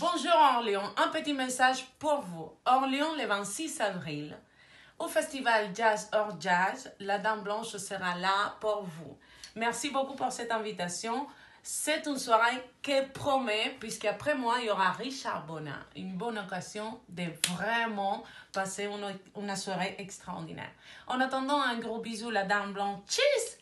Bonjour Orléans, un petit message pour vous. Orléans, le 26 avril, au festival Jazz hors Jazz, la Dame Blanche sera là pour vous. Merci beaucoup pour cette invitation. C'est une soirée qui promet, puisqu'après moi, il y aura Richard Bona. Une bonne occasion de vraiment passer une soirée extraordinaire. En attendant, un gros bisou, la Dame Blanche. Cheers!